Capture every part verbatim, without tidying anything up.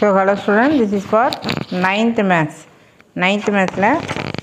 So hello students, this is for ninth maths. ninth maths la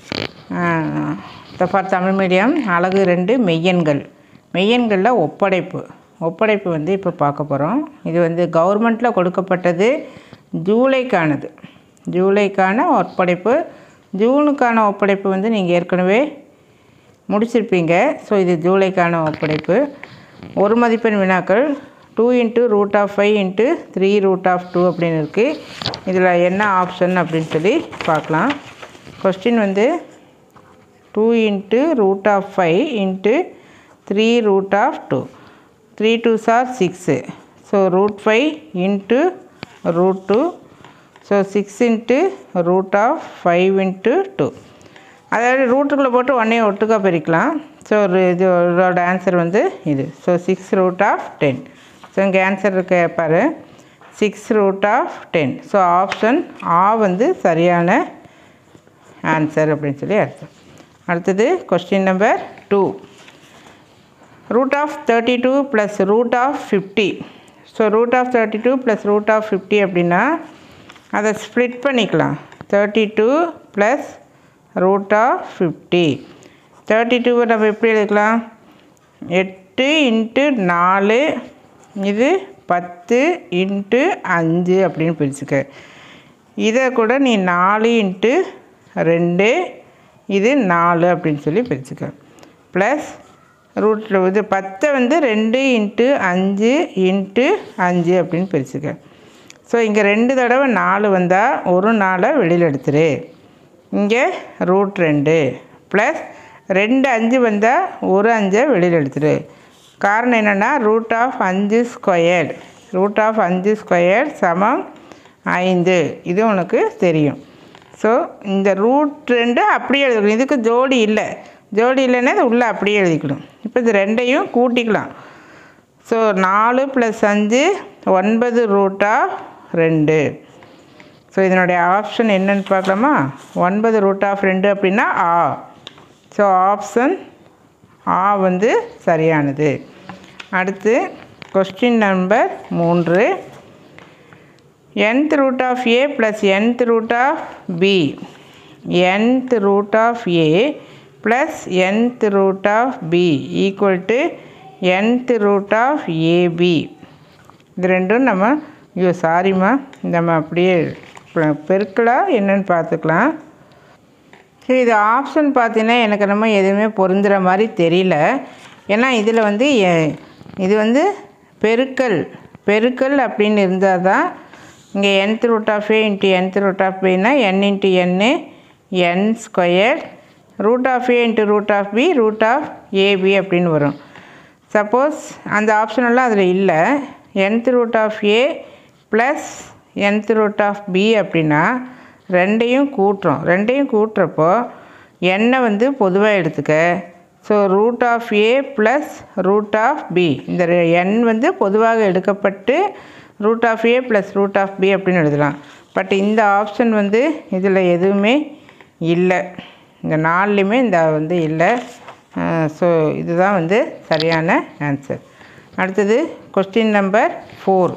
uh, for Tamil medium அலகு ரெண்டு மெய்யெண்கள். மெய்யெண்கள்ல ஒப்படைப்பு. ஒப்படைப்பு வந்து இப்போ பார்க்க போறோம். இது வந்து கவர்மெண்ட்ல கொடுக்கப்பட்டது ஜூலைக்கானது. ஜூலைக்கான ஒப்படைப்பு. ஜூனுக்கான ஒப்படைப்பு வந்து நீங்க ஏற்கனவே முடிச்சிருப்பீங்க. ஸோ இது ஜூலைக்கான ஒப்படைப்பு. ஒரு மதிப்பெண் வினாக்கள் two into root of five into three root of two அப்படின்னு இருக்குது. இதில் என்ன ஆப்ஷன் அப்படின்னு சொல்லி பார்க்கலாம். கொஸ்டின் வந்து two into root of five into three root of two. three twos are six. So root five into root two. So six into root of five into two. அதாவது ரூட்டுக்குள்ளே போட்டு ஒன்றையும் ஒட்டுக்கா பிரிக்கலாம். ஸோ இதோட ஆன்சர் வந்து இது. So six root of ten. So இங்கே answer இருக்க பாரு six root of ten. So option ஆ வந்து சரியான ஆன்சர் அப்படின்னு சொல்லி அர்த்தம். அடுத்தது question number two. Root of thirty two plus root of fifty. So root of thirty two plus root of fifty அப்படின்னா அதை ஸ்ப்ளிட் பண்ணிக்கலாம். Thirty two plus root of fifty. Thirty டூவை நம்ம எப்படி எழுதிக்கலாம்? எட்டு இன்ட்டு நாலு, இது பத்து இன்ட்டு அஞ்சு அப்படின்னு பிரிச்சுக்க. இதை கூட நீ நாலு இன்ட்டு ரெண்டு, இது நாலு அப்படின்னு சொல்லி பிரிச்சுக்க. ப்ளஸ் ரூட்டில் இது பத்தை வந்து ரெண்டு இன்ட்டு அஞ்சு இன்ட்டு அஞ்சு அப்படின்னு பிரிச்சுக்க. ஸோ இங்கே ரெண்டு தடவை நாலு வந்தால் ஒரு நாளை வெளியில் எடுத்துரு. இங்கே ரூட் ரெண்டு ப்ளஸ் ரெண்டு அஞ்சு வந்தால் ஒரு அஞ்சை வெளியில் எடுத்துரு. காரணம் என்னென்னா ரூட் ஆஃப் அஞ்சு ஸ்கொயர். ரூட் ஆஃப் அஞ்சு ஸ்கொயர் சமம் ஐந்து. இது உனக்கு தெரியும். ஸோ இந்த ரூட் ரெண்டு அப்படியே எழுதிக்கணும். இதுக்கு ஜோடி இல்லை. ஜோடி இல்லைன்னா இது உள்ளே அப்படியே எழுதிக்கணும். இப்போ இது ரெண்டையும் கூட்டிக்கலாம். ஸோ நாலு ப்ளஸ் அஞ்சு ஒன்பது ரூட் ஆஃப் ரெண்டு. ஸோ இதனுடைய ஆப்ஷன் என்னன்னு பார்க்கலாமா? ஒன்பது ரூட் ஆஃப் ரெண்டு அப்படின்னா ஆ. ஸோ ஆப்ஷன் ஆ வந்து சரியானது. அடுத்து கொஸ்டின் நம்பர் மூன்று. nth root of a plus nth root of b. nth root of a plus nth root of b equal to nth root of ab. இது ரெண்டும் நம்ம ஐயோ சாரிம்மா நம்ம அப்படியே பெருக்கலாம் என்னன்னு பார்த்துக்கலாம். சரி, இது ஆப்ஷன் பார்த்தீங்கன்னா எனக்கு நம்ம எதுவுமே பொருந்துகிற மாதிரி தெரியல. ஏன்னா இதில் வந்து இது வந்து பெருக்கல் பெருக்கல் அப்படின்னு இருந்தால் தான் இங்கே nth root of a into nth root of bனா n into n n square root of A into root of B root of AB அப்படின்னு வரும். சப்போஸ் அந்த ஆப்ஷனெல்லாம் அதில் இல்லை. nth root of a plus nth root of b அப்படின்னா ரெண்டையும் கூட்டுறோம். ரெண்டையும் கூட்டுறப்போ எண்ணை வந்து பொதுவாக எடுத்துக்க. So root of A plus root of B, இந்த எண் வந்து பொதுவாக எடுக்கப்பட்டு root of A plus root of B அப்படின்னு எழுதலாம். பட் இந்த ஆப்ஷன் வந்து இதில் எதுவுமே இல்லை. இந்த நாலுலேயுமே இந்த வந்து இல்லை. ஸோ இதுதான் வந்து சரியான ஆன்சர். அடுத்தது கொஸ்டின் நம்பர் ஃபோர்.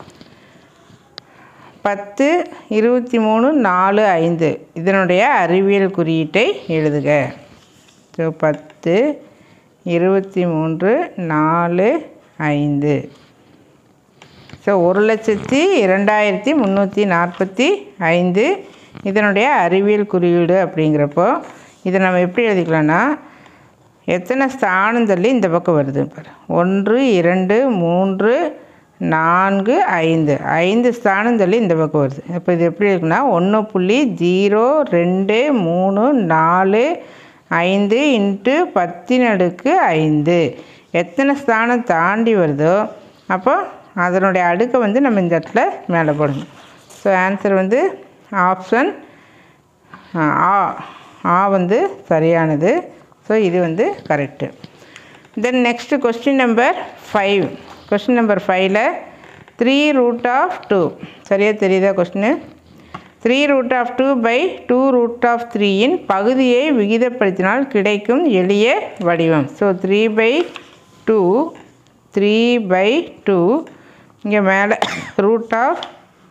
பத்து இருபத்தி மூணு நாலு ஐந்து இதனுடைய அறிவியல் குறியீட்டை எழுதுக. ஸோ பத்து இருபத்தி மூன்று நாலு ஐந்து. ஸோ ஒரு லட்சத்தி இரண்டாயிரத்தி முந்நூற்றி நாற்பத்தி ஐந்து இதனுடைய அறிவியல் குறியீடு அப்படிங்கிறப்போ இதை நம்ம எப்படி எழுதிக்கலாம்னா எத்தனை ஸ்தானம் தள்ளி இந்த பக்கம் வருது பாரு. ஒன்று இரண்டு மூன்று நான்கு ஐந்து ஐந்து ஸ்தானம் தள்ளி இந்த பக்கம் வருது. இப்போ இது எப்படி இருக்குன்னா ஒன்று புள்ளி ஜீரோ ரெண்டு மூணு நாலு ஐந்து இன்ட்டு பத்தின் அடுக்கு ஐந்து. எத்தனை ஸ்தானம் தாண்டி வருதோ அப்போ அதனுடைய அடுக்கை வந்து நம்ம இந்த இடத்துல மேலே போடணும். ஸோ ஆன்சர் வந்து ஆப்ஷன் ஆ ஆ வந்து சரியானது. ஸோ இது வந்து correct. Then next question number five. Question number ஃபைவ்ல த்ரீ ரூட் ஆஃப் டூ சரியாக தெரியுதா question? Three root of two by two root of த்ரீயின் பகுதியை விகிதப்படுத்தினால் கிடைக்கும் எளிய வடிவம். So three by two three by two இங்கே மேலே ரூட் ஆஃப்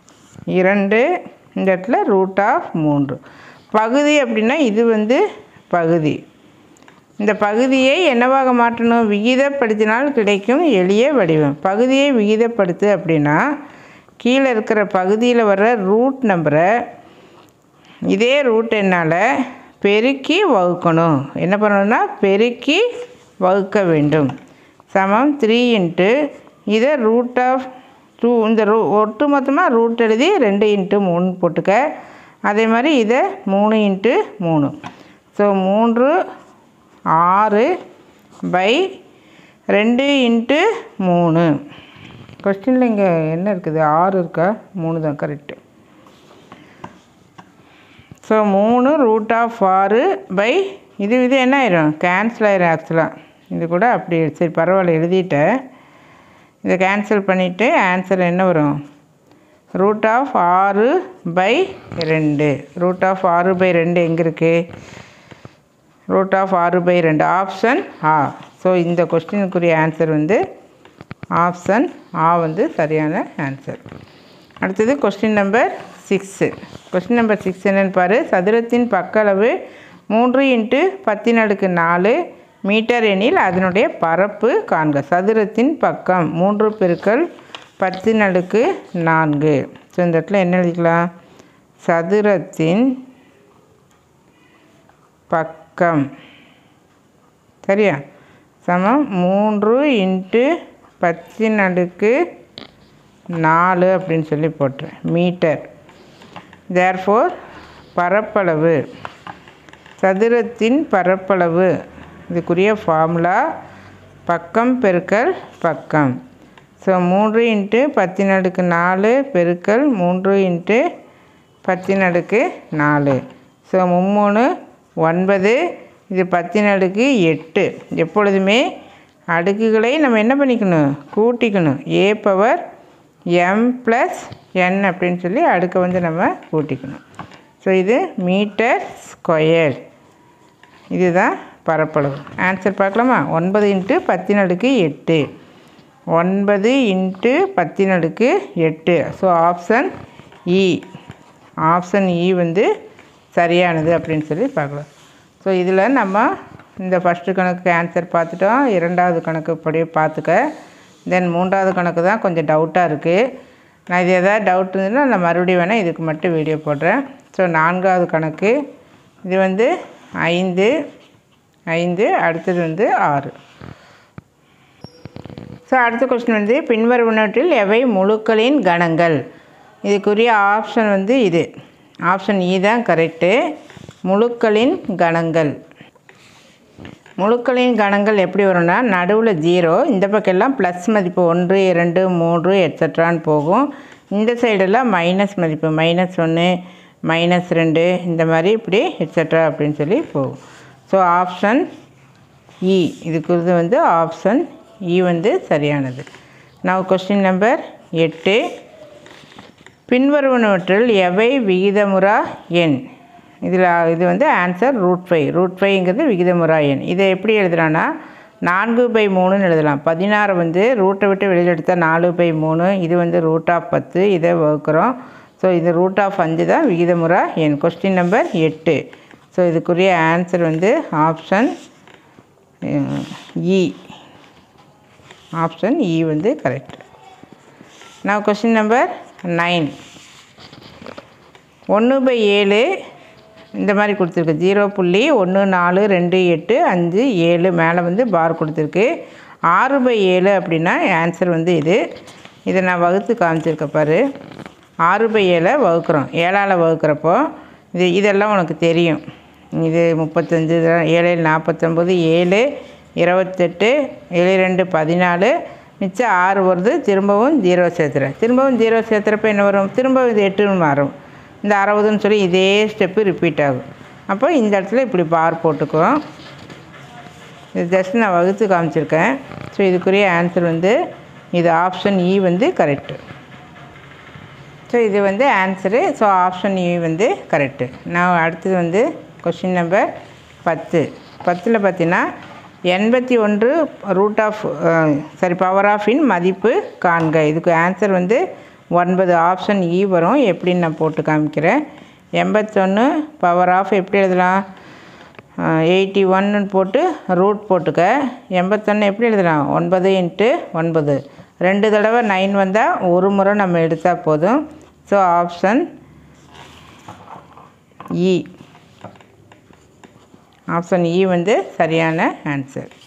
இரண்டு, இந்த இடத்துல ரூட் ஆஃப் மூன்று. பகுதி அப்படின்னா இது வந்து பகுதி. இந்த பகுதியை என்னவாக மாற்றணும்? விகிதப்படுத்தினால் கிடைக்கும் எளிய வடிவம். பகுதியை விகிதப்படுத்து அப்படின்னா கீழே இருக்கிற பகுதியில் வர்ற ரூட் நம்பரை இதே ரூட் என்னால் பெருக்கி வகுக்கணும். என்ன பண்ணணும்னா பெருக்கி வகுக்க வேண்டும். சமம் த்ரீ இன்ட்டு இதை ரூட் ஆஃப் டூ, இந்த ரூ ஒட்டு மொத்தமாக ரூட் எழுதி ரெண்டு இன்ட்டு மூணு போட்டுக்க. அதே மாதிரி இதை மூணு இன்ட்டு மூணு. ஸோ மூன்று ஆறு பை ரெண்டு இன்ட்டு மூணு. கொஸ்டினில் இங்கே என்ன இருக்குது? ஆறு இருக்கா? மூணு தான் கரெக்டு. ஸோ மூணு ரூட் ஆஃப் ஆறு பை இது இது என்ன ஆயிரும்? கேன்சல் ஆயிரும். ஆக்சுவலாக இது கூட அப்படி சரி பரவாயில்ல எழுதிட்டேன். இதை கேன்சல் பண்ணிவிட்டு ஆன்சர் என்ன வரும்? ரூட் ஆஃப் ஆறு பை ரெண்டு. ரூட் ஆஃப் ஆறு பை ரெண்டு எங்கே இருக்குது? ரூட் ஆஃப் ஆறு பை ரெண்டு ஆப்ஷன் ஆ. ஸோ இந்த கொஸ்டினுக்குரிய ஆன்சர் வந்து ஆப்ஷன் ஆ வந்து சரியான ஆன்சர். அடுத்தது question number six. Question number six என்னென்னு பாரு. சதுரத்தின் பக்களவு மூன்று இன்ட்டு பத்தின் அடுக்கு நாலு மீட்டர் எனில் அதனுடைய பரப்பு காண்க. சதுரத்தின் பக்கம் மூன்று பெருக்கல் பத்தின் அடுக்கு நான்கு. ஸோ இந்த இடத்துல என்ன எழுதிக்கலாம்? சதுரத்தின் பக்கம் சரியா சமம் மூன்று இன்ட்டு பத்தின் அடுக்கு நாலு அப்படின்னு சொல்லி போட்டுறேன் மீட்டர். தேர்ஃபோர் பரப்பளவு சதுரத்தின் பரப்பளவு இதுக்குரிய ஃபார்முலா பக்கம் பெருக்கல் பக்கம். ஸோ மூன்று இன்ட்டு பத்தின் அடுக்கு நாலு பெருக்கல் மூன்று இன்ட்டு பத்தின் அடுக்கு நாலு. ஸோ மும்மூணு ஒன்பது. இது பத்தின் அடுக்கு எட்டு. எப்பொழுதுமே அடுக்குகளை நம்ம என்ன பண்ணிக்கணும்? கூட்டிக்கணும். A power M plus N அப்படின்னு சொல்லி அடுக்கை வந்து நம்ம கூட்டிக்கணும். ஸோ இது மீட்டர் ஸ்கொயர். இதுதான் பரப்பளவு. ஆன்சர் பார்க்கலாமா? ஒன்பது இன்ட்டு பத்தின் அடுக்கு எட்டு. ஒன்பது இன்ட்டு பத்தின் அடுக்கு எட்டு. ஸோ ஆப்ஷன் இ. ஆப்ஷன் இ வந்து சரியானது அப்படின்னு சொல்லி பார்க்கலாம். ஸோ இதில் நம்ம இந்த ஃபஸ்ட்டு கணக்கு ஆன்சர் பார்த்துட்டோம். இரண்டாவது கணக்கு இப்படியே பார்த்துக்க. தென் மூன்றாவது கணக்கு தான் கொஞ்சம் டவுட்டாக இருக்குது. நான் இது எதாவது டவுட் இருந்ததுன்னா நான் மறுபடியும் வேணால் இதுக்கு மட்டும் வீடியோ போடுறேன். ஸோ நான்காவது கணக்கு இது வந்து ஐந்து ஐந்து அடுத்தது வந்து ஆறு. ஸோ அடுத்த கொஸ்டின் வந்து பின்வருவனவற்றில் எவை முழுக்களின் கணங்கள்? இதுக்குரிய ஆப்ஷன் வந்து இது ஆப்ஷன் இ தான் கரெக்டு. முழுக்களின் கணங்கள். முழுக்களின் கணங்கள் எப்படி வரும்னா நடுவில் ஜீரோ, இந்த பக்கம்லாம் ப்ளஸ் மதிப்பு ஒன்று இரண்டு மூன்று எட்ஸட்ரான்னு போகும். இந்த சைடெல்லாம் மைனஸ் மதிப்பு மைனஸ் ஒன்று மைனஸ் ரெண்டு இந்த மாதிரி இப்படி எட்ஸட்ரா அப்படின்னு சொல்லி போகும். ஸோ ஆப்ஷன் இ இதுக்கு வந்து ஆப்ஷன் இ வந்து சரியானது. நான் கொஸ்டின் நம்பர் எட்டு. பின்வருவனவற்றில் எவை விகிதமுறா எண்? இதில் இது வந்து ஆன்சர் ரூட் ஃபைவ். ரூட் ஃபைவ்ங்கிறது விகிதமுறா எண். இதை எப்படி எழுதுலான்னா நான்கு பை மூணுன்னு எழுதலாம். பதினாறு வந்து ரூட்டை விட்டு வெளியில் எடுத்தால் நாலு பை மூணு. இது வந்து ரூட் ஆஃப் பத்து. இதை வகுக்கிறோம். ஸோ இது ரூட் ஆஃப் அஞ்சு தான் விகிதமுறா எண். கொஸ்டின் நம்பர் எட்டு. ஸோ இதுக்குரிய ஆன்சர் வந்து ஆப்ஷன் இ. ஆப்ஷன் இ வந்து கரெக்ட். நான் கொஸ்டின் நம்பர் நைன். ஒன்று பை ஏழு இந்த மாதிரி கொடுத்துருக்கு. ஜீரோ புள்ளி ஒன்று நாலு ரெண்டு எட்டு அஞ்சு ஏழு மேலே வந்து பார் கொடுத்துருக்கு. ஆறு பை ஏழு அப்படின்னா ஆன்சர் வந்து இது. இதை நான் வகுத்து காமிச்சிருக்க பாரு. ஆறு பை ஏழை வகுக்கிறோம். ஏழால் வகுக்கிறப்போ இது இதெல்லாம் உனக்கு தெரியும். இது முப்பத்தஞ்சு ஏழு நாற்பத்தொம்பது ஏழு இருபத்தெட்டு ஏழு ரெண்டு பதினாலு மிச்சம் ஆறு வருது. திரும்பவும் ஜீரோ சேர்த்துறேன். திரும்பவும் ஜீரோ சேர்த்துறப்ப என்ன வரும்? திரும்பவும் இது எட்டுன்னு மாறும். இந்த அறுபதுன்னு சொல்லி இதே ஸ்டெப்பு ரிப்பீட் ஆகும். அப்போ இந்த இடத்துல இப்படி பார் போட்டுக்குவோம். இது ஜஸ்ட் நான் வகுத்து காமிச்சிருக்கேன். ஸோ இதுக்குரிய ஆன்சர் வந்து இது ஆப்ஷன் இ வந்து கரெக்டு. ஸோ இது வந்து ஆன்சரு. ஸோ ஆப்ஷன் இ வந்து கரெக்டு. நான் அடுத்தது வந்து கொஸ்டின் நம்பர் பத்து. பத்தில் பார்த்தீங்கன்னா எண்பத்தி ஒன்று root of sorry power of இன் மதிப்பு காண்க. இதுக்கு ஆன்சர் வந்து ஒன்பது ஆப்ஷன் இ வரும். எப்படின்னு நான் போட்டு காமிக்கிறேன். எண்பத்தொன்று பவர் ஆஃப் எப்படி எழுதலாம்? எயிட்டி ஒன்னு போட்டு ரூட் போட்டுக்க. எண்பத்தொன்று எப்படி எழுதலாம்? ஒன்பது இன்ட்டு ஒன்பது. ரெண்டு தடவை நைன் வந்தால் ஒரு முறை நம்ம எடுத்தால் போதும். ஸோ ஆப்ஷன் இ ஆப்ஷன் இ வந்து சரியான ஆன்சர்.